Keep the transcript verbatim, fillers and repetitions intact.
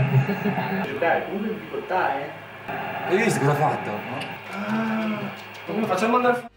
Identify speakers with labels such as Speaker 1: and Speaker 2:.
Speaker 1: Dai, comunque in difficoltà, eh.
Speaker 2: Hai visto cosa ha fatto?
Speaker 1: Ah, come facciamo andare?